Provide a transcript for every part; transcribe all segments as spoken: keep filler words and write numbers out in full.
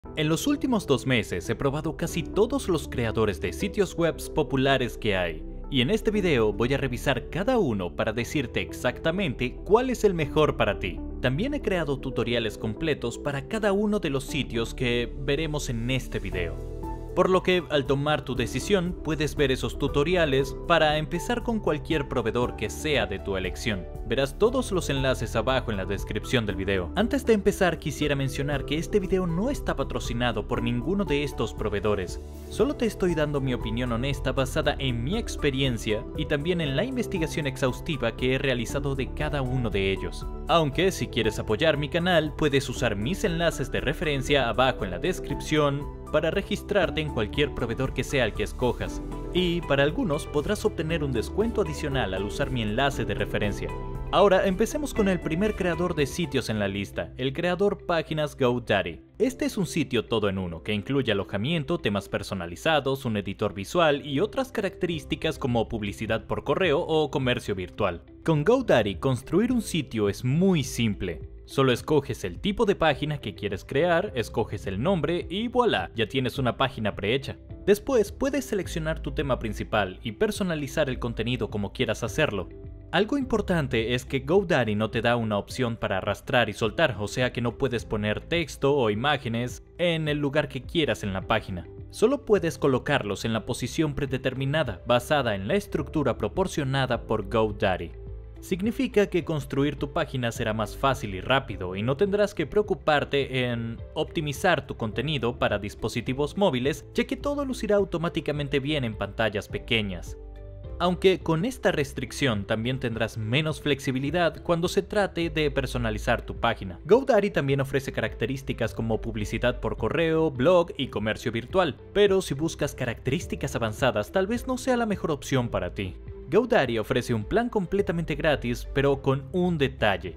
En los últimos dos meses he probado casi todos los creadores de sitios web populares que hay, y en este video voy a revisar cada uno para decirte exactamente cuál es el mejor para ti. También he creado tutoriales completos para cada uno de los sitios que veremos en este video. Por lo que al tomar tu decisión puedes ver esos tutoriales para empezar con cualquier proveedor que sea de tu elección. Verás todos los enlaces abajo en la descripción del video. Antes de empezar quisiera mencionar que este video no está patrocinado por ninguno de estos proveedores. Solo te estoy dando mi opinión honesta basada en mi experiencia y también en la investigación exhaustiva que he realizado de cada uno de ellos. Aunque si quieres apoyar mi canal puedes usar mis enlaces de referencia abajo en la descripción para registrarte en cualquier proveedor que sea el que escojas, y para algunos podrás obtener un descuento adicional al usar mi enlace de referencia. Ahora empecemos con el primer creador de sitios en la lista, el creador páginas GoDaddy. Este es un sitio todo en uno que incluye alojamiento, temas personalizados, un editor visual y otras características como publicidad por correo o comercio virtual. Con GoDaddy construir un sitio es muy simple. Solo escoges el tipo de página que quieres crear, escoges el nombre y voilà, ya tienes una página prehecha. Después puedes seleccionar tu tema principal y personalizar el contenido como quieras hacerlo. Algo importante es que GoDaddy no te da una opción para arrastrar y soltar, o sea que no puedes poner texto o imágenes en el lugar que quieras en la página. Solo puedes colocarlos en la posición predeterminada, basada en la estructura proporcionada por GoDaddy. Significa que construir tu página será más fácil y rápido y no tendrás que preocuparte en optimizar tu contenido para dispositivos móviles, ya que todo lucirá automáticamente bien en pantallas pequeñas. Aunque con esta restricción también tendrás menos flexibilidad cuando se trate de personalizar tu página. GoDaddy también ofrece características como publicidad por correo, blog y comercio virtual, pero si buscas características avanzadas tal vez no sea la mejor opción para ti. GoDaddy ofrece un plan completamente gratis, pero con un detalle.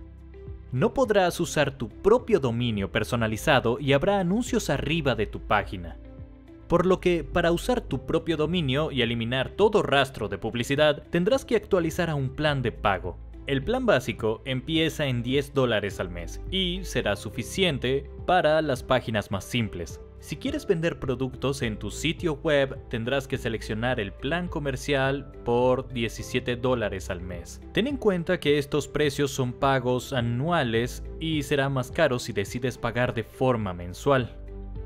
No podrás usar tu propio dominio personalizado y habrá anuncios arriba de tu página. Por lo que, para usar tu propio dominio y eliminar todo rastro de publicidad, tendrás que actualizar a un plan de pago. El plan básico empieza en diez dólares al mes y será suficiente para las páginas más simples. Si quieres vender productos en tu sitio web, tendrás que seleccionar el plan comercial por diecisiete dólares al mes. Ten en cuenta que estos precios son pagos anuales y será más caro si decides pagar de forma mensual.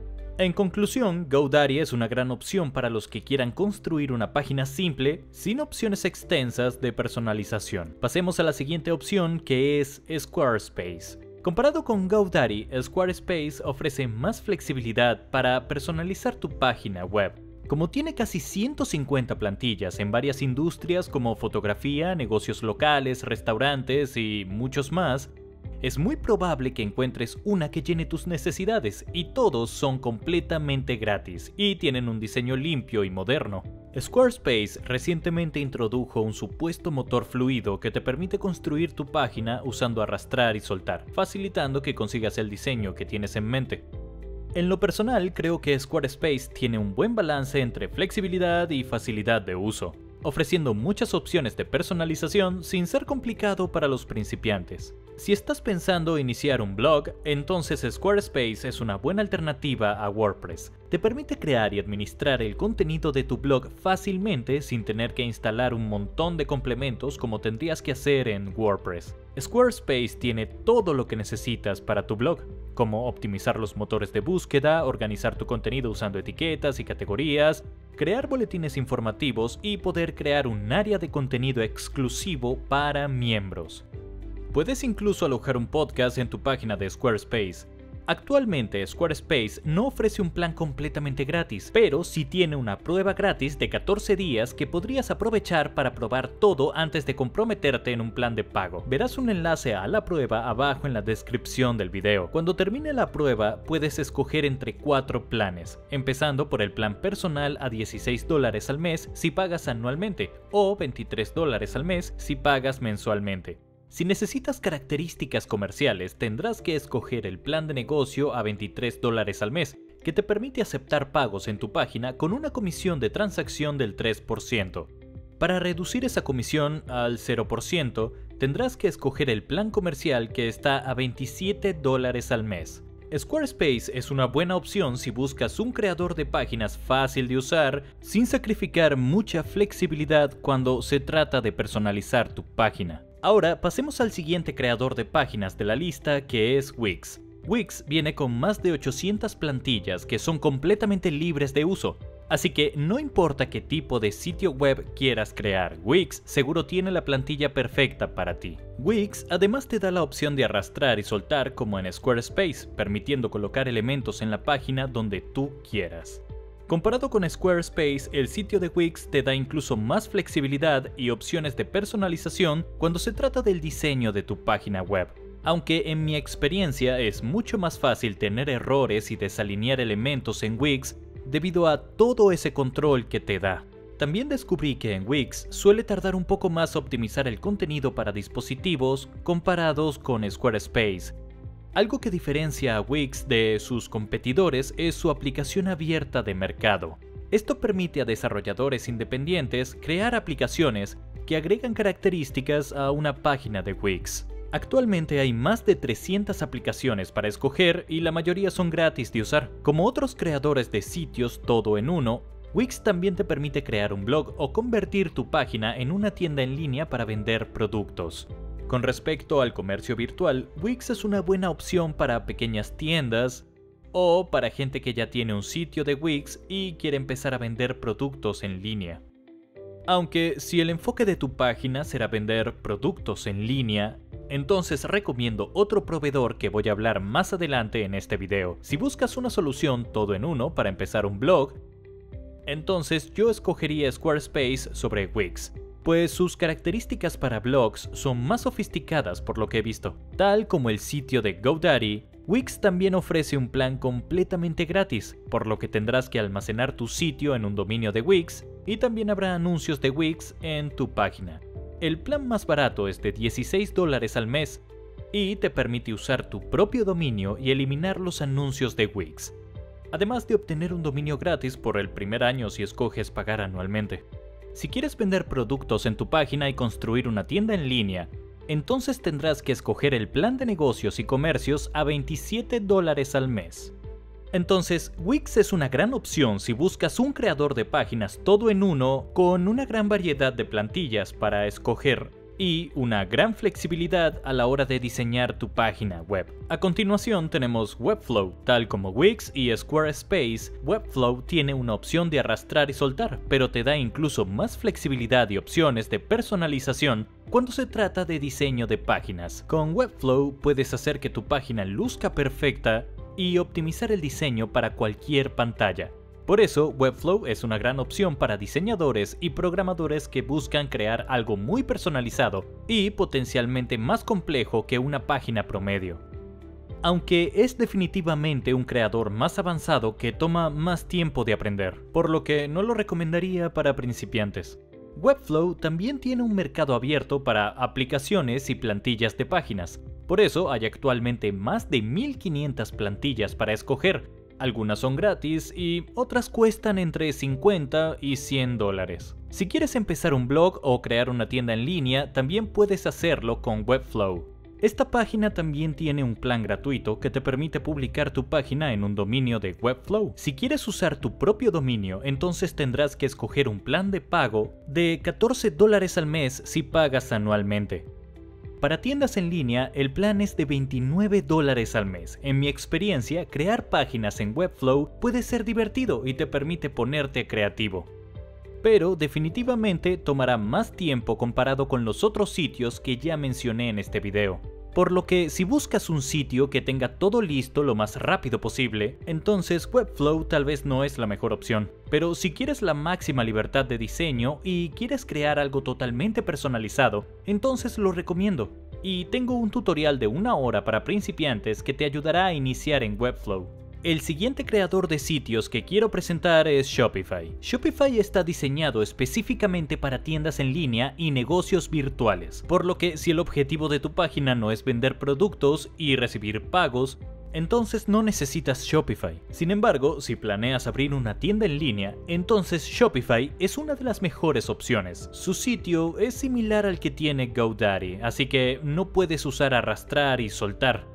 En conclusión, GoDaddy es una gran opción para los que quieran construir una página simple sin opciones extensas de personalización. Pasemos a la siguiente opción, que es Squarespace. Comparado con GoDaddy, Squarespace ofrece más flexibilidad para personalizar tu página web. Como tiene casi ciento cincuenta plantillas en varias industrias como fotografía, negocios locales, restaurantes y muchos más, es muy probable que encuentres una que llene tus necesidades, y todos son completamente gratis y tienen un diseño limpio y moderno. Squarespace recientemente introdujo un supuesto motor fluido que te permite construir tu página usando arrastrar y soltar, facilitando que consigas el diseño que tienes en mente. En lo personal, creo que Squarespace tiene un buen balance entre flexibilidad y facilidad de uso, ofreciendo muchas opciones de personalización sin ser complicado para los principiantes. Si estás pensando iniciar un blog, entonces Squarespace es una buena alternativa a WordPress. Te permite crear y administrar el contenido de tu blog fácilmente sin tener que instalar un montón de complementos como tendrías que hacer en WordPress. Squarespace tiene todo lo que necesitas para tu blog, como optimizar los motores de búsqueda, organizar tu contenido usando etiquetas y categorías, crear boletines informativos y poder crear un área de contenido exclusivo para miembros. Puedes incluso alojar un podcast en tu página de Squarespace. Actualmente Squarespace no ofrece un plan completamente gratis, pero sí tiene una prueba gratis de catorce días que podrías aprovechar para probar todo antes de comprometerte en un plan de pago. Verás un enlace a la prueba abajo en la descripción del video. Cuando termine la prueba puedes escoger entre cuatro planes, empezando por el plan personal a dieciséis dólares al mes si pagas anualmente o veintitrés dólares al mes si pagas mensualmente. Si necesitas características comerciales, tendrás que escoger el plan de negocio a veintitrés dólares al mes, que te permite aceptar pagos en tu página con una comisión de transacción del tres por ciento. Para reducir esa comisión al cero por ciento, tendrás que escoger el plan comercial que está a veintisiete dólares al mes. Squarespace es una buena opción si buscas un creador de páginas fácil de usar, sin sacrificar mucha flexibilidad cuando se trata de personalizar tu página. Ahora pasemos al siguiente creador de páginas de la lista, que es Wix. Wix viene con más de ochocientas plantillas que son completamente libres de uso, así que no importa qué tipo de sitio web quieras crear, Wix seguro tiene la plantilla perfecta para ti. Wix además te da la opción de arrastrar y soltar como en Squarespace, permitiendo colocar elementos en la página donde tú quieras. Comparado con Squarespace, el sitio de Wix te da incluso más flexibilidad y opciones de personalización cuando se trata del diseño de tu página web. Aunque en mi experiencia es mucho más fácil tener errores y desalinear elementos en Wix debido a todo ese control que te da. También descubrí que en Wix suele tardar un poco más optimizar el contenido para dispositivos comparados con Squarespace. Algo que diferencia a Wix de sus competidores es su aplicación abierta de mercado. Esto permite a desarrolladores independientes crear aplicaciones que agregan características a una página de Wix. Actualmente hay más de trescientas aplicaciones para escoger y la mayoría son gratis de usar. Como otros creadores de sitios todo en uno, Wix también te permite crear un blog o convertir tu página en una tienda en línea para vender productos. Con respecto al comercio virtual, Wix es una buena opción para pequeñas tiendas o para gente que ya tiene un sitio de Wix y quiere empezar a vender productos en línea. Aunque si el enfoque de tu página será vender productos en línea, entonces recomiendo otro proveedor que voy a hablar más adelante en este video. Si buscas una solución todo en uno para empezar un blog, entonces yo escogería Squarespace sobre Wix, pues sus características para blogs son más sofisticadas por lo que he visto. Tal como el sitio de GoDaddy, Wix también ofrece un plan completamente gratis, por lo que tendrás que almacenar tu sitio en un dominio de Wix y también habrá anuncios de Wix en tu página. El plan más barato es de dieciséis dólares al mes y te permite usar tu propio dominio y eliminar los anuncios de Wix, además de obtener un dominio gratis por el primer año si escoges pagar anualmente. Si quieres vender productos en tu página y construir una tienda en línea, entonces tendrás que escoger el plan de negocios y comercios a veintisiete dólares al mes. Entonces, Wix es una gran opción si buscas un creador de páginas todo en uno con una gran variedad de plantillas para escoger y una gran flexibilidad a la hora de diseñar tu página web. A continuación tenemos Webflow. Tal como Wix y Squarespace, Webflow tiene una opción de arrastrar y soltar, pero te da incluso más flexibilidad y opciones de personalización cuando se trata de diseño de páginas. Con Webflow puedes hacer que tu página luzca perfecta y optimizar el diseño para cualquier pantalla. Por eso, Webflow es una gran opción para diseñadores y programadores que buscan crear algo muy personalizado y potencialmente más complejo que una página promedio. Aunque es definitivamente un creador más avanzado que toma más tiempo de aprender, por lo que no lo recomendaría para principiantes. Webflow también tiene un mercado abierto para aplicaciones y plantillas de páginas. Por eso hay actualmente más de mil quinientas plantillas para escoger. Algunas son gratis y otras cuestan entre cincuenta y cien dólares. Si quieres empezar un blog o crear una tienda en línea, también puedes hacerlo con Webflow. Esta página también tiene un plan gratuito que te permite publicar tu página en un dominio de Webflow. Si quieres usar tu propio dominio, entonces tendrás que escoger un plan de pago de catorce dólares al mes si pagas anualmente. Para tiendas en línea, el plan es de veintinueve dólares al mes. En mi experiencia, crear páginas en Webflow puede ser divertido y te permite ponerte creativo. Pero definitivamente tomará más tiempo comparado con los otros sitios que ya mencioné en este video. Por lo que si buscas un sitio que tenga todo listo lo más rápido posible, entonces Webflow tal vez no es la mejor opción. Pero si quieres la máxima libertad de diseño y quieres crear algo totalmente personalizado, entonces lo recomiendo. Y tengo un tutorial de una hora para principiantes que te ayudará a iniciar en Webflow. El siguiente creador de sitios que quiero presentar es Shopify. Shopify está diseñado específicamente para tiendas en línea y negocios virtuales, por lo que si el objetivo de tu página no es vender productos y recibir pagos, entonces no necesitas Shopify. Sin embargo, si planeas abrir una tienda en línea, entonces Shopify es una de las mejores opciones. Su sitio es similar al que tiene GoDaddy, así que no puedes usar arrastrar y soltar.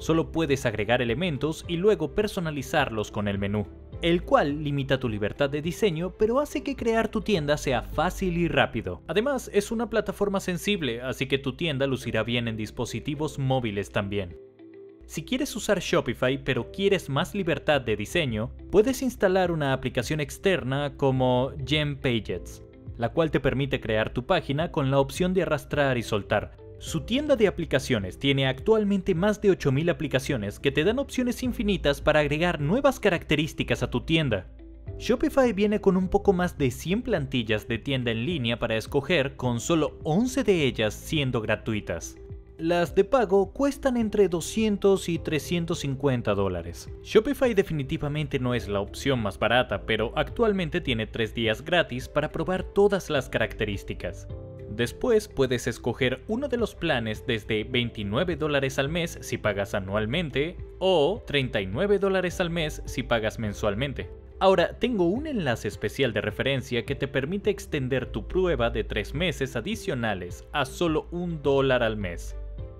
Solo puedes agregar elementos y luego personalizarlos con el menú, el cual limita tu libertad de diseño, pero hace que crear tu tienda sea fácil y rápido. Además, es una plataforma sensible, así que tu tienda lucirá bien en dispositivos móviles también. Si quieres usar Shopify pero quieres más libertad de diseño, puedes instalar una aplicación externa como GemPages, la cual te permite crear tu página con la opción de arrastrar y soltar. Su tienda de aplicaciones tiene actualmente más de ocho mil aplicaciones que te dan opciones infinitas para agregar nuevas características a tu tienda. Shopify viene con un poco más de cien plantillas de tienda en línea para escoger, con solo once de ellas siendo gratuitas. Las de pago cuestan entre doscientos y trescientos cincuenta dólares. Shopify definitivamente no es la opción más barata, pero actualmente tiene tres días gratis para probar todas las características. Después puedes escoger uno de los planes desde veintinueve dólares al mes si pagas anualmente o treinta y nueve dólares al mes si pagas mensualmente. Ahora, tengo un enlace especial de referencia que te permite extender tu prueba de tres meses adicionales a solo un dólar al mes.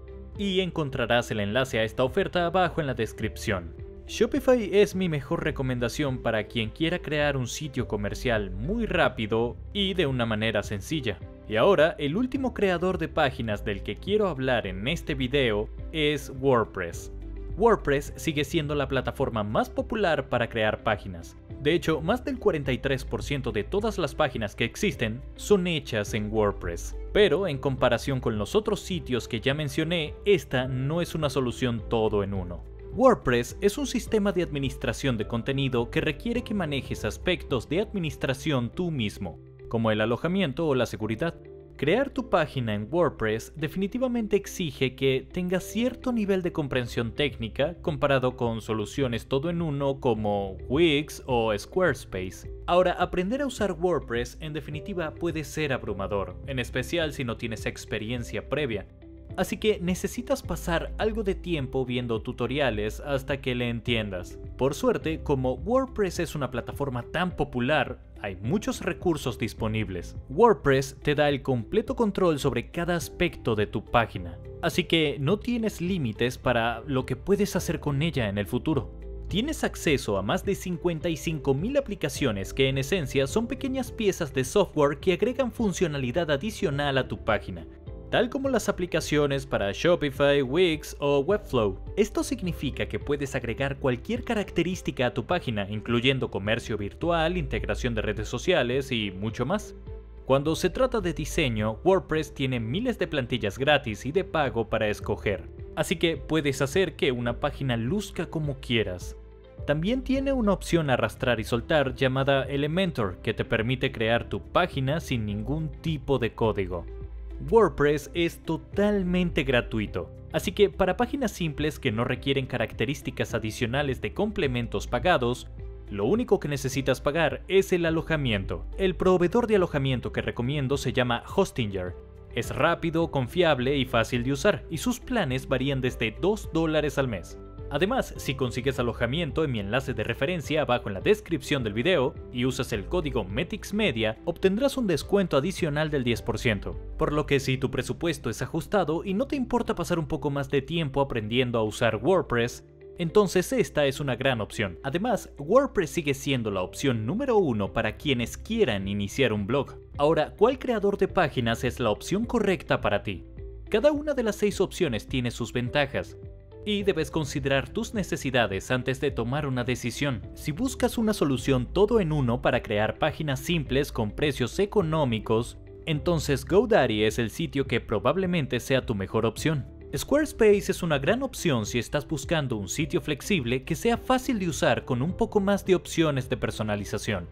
Y encontrarás el enlace a esta oferta abajo en la descripción. Shopify es mi mejor recomendación para quien quiera crear un sitio comercial muy rápido y de una manera sencilla. Y ahora, el último creador de páginas del que quiero hablar en este video es WordPress. WordPress sigue siendo la plataforma más popular para crear páginas. De hecho, más del cuarenta y tres por ciento de todas las páginas que existen son hechas en WordPress. Pero en comparación con los otros sitios que ya mencioné, esta no es una solución todo en uno. WordPress es un sistema de administración de contenido que requiere que manejes aspectos de administración tú mismo, como el alojamiento o la seguridad. Crear tu página en WordPress definitivamente exige que tengas cierto nivel de comprensión técnica comparado con soluciones todo en uno como Wix o Squarespace. Ahora, aprender a usar WordPress en definitiva puede ser abrumador, en especial si no tienes experiencia previa. Así que necesitas pasar algo de tiempo viendo tutoriales hasta que le entiendas. Por suerte, como WordPress es una plataforma tan popular, hay muchos recursos disponibles. WordPress te da el completo control sobre cada aspecto de tu página, así que no tienes límites para lo que puedes hacer con ella en el futuro. Tienes acceso a más de cincuenta y cinco mil aplicaciones que en esencia son pequeñas piezas de software que agregan funcionalidad adicional a tu página, tal como las aplicaciones para Shopify, Wix o Webflow. Esto significa que puedes agregar cualquier característica a tu página, incluyendo comercio virtual, integración de redes sociales y mucho más. Cuando se trata de diseño, WordPress tiene miles de plantillas gratis y de pago para escoger, así que puedes hacer que una página luzca como quieras. También tiene una opción arrastrar y soltar llamada Elementor que te permite crear tu página sin ningún tipo de código. WordPress es totalmente gratuito, así que para páginas simples que no requieren características adicionales de complementos pagados, lo único que necesitas pagar es el alojamiento. El proveedor de alojamiento que recomiendo se llama Hostinger. Es rápido, confiable y fácil de usar, y sus planes varían desde dos dólares al mes. Además, si consigues alojamiento en mi enlace de referencia abajo en la descripción del video y usas el código METIXMEDIA, obtendrás un descuento adicional del diez por ciento. Por lo que si tu presupuesto es ajustado y no te importa pasar un poco más de tiempo aprendiendo a usar WordPress, entonces esta es una gran opción. Además, WordPress sigue siendo la opción número uno para quienes quieran iniciar un blog. Ahora, ¿cuál creador de páginas es la opción correcta para ti? Cada una de las seis opciones tiene sus ventajas, y debes considerar tus necesidades antes de tomar una decisión. Si buscas una solución todo en uno para crear páginas simples con precios económicos, entonces GoDaddy es el sitio que probablemente sea tu mejor opción. Squarespace es una gran opción si estás buscando un sitio flexible que sea fácil de usar con un poco más de opciones de personalización.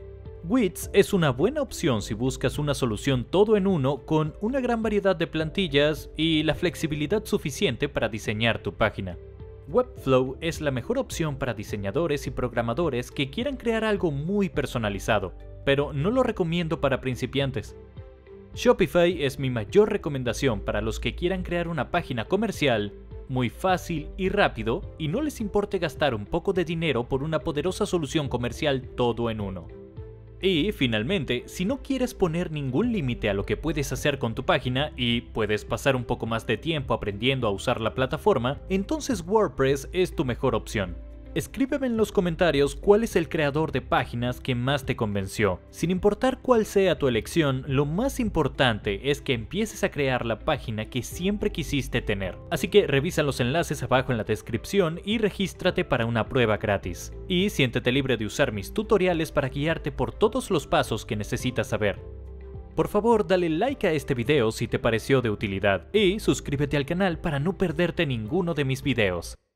Wix es una buena opción si buscas una solución todo en uno con una gran variedad de plantillas y la flexibilidad suficiente para diseñar tu página. Webflow es la mejor opción para diseñadores y programadores que quieran crear algo muy personalizado, pero no lo recomiendo para principiantes. Shopify es mi mayor recomendación para los que quieran crear una página comercial muy fácil y rápido y no les importe gastar un poco de dinero por una poderosa solución comercial todo en uno. Y finalmente, si no quieres poner ningún límite a lo que puedes hacer con tu página y puedes pasar un poco más de tiempo aprendiendo a usar la plataforma, entonces WordPress es tu mejor opción. Escríbeme en los comentarios cuál es el creador de páginas que más te convenció. Sin importar cuál sea tu elección, lo más importante es que empieces a crear la página que siempre quisiste tener. Así que revisa los enlaces abajo en la descripción y regístrate para una prueba gratis. Y siéntete libre de usar mis tutoriales para guiarte por todos los pasos que necesitas saber. Por favor, dale like a este video si te pareció de utilidad y suscríbete al canal para no perderte ninguno de mis videos.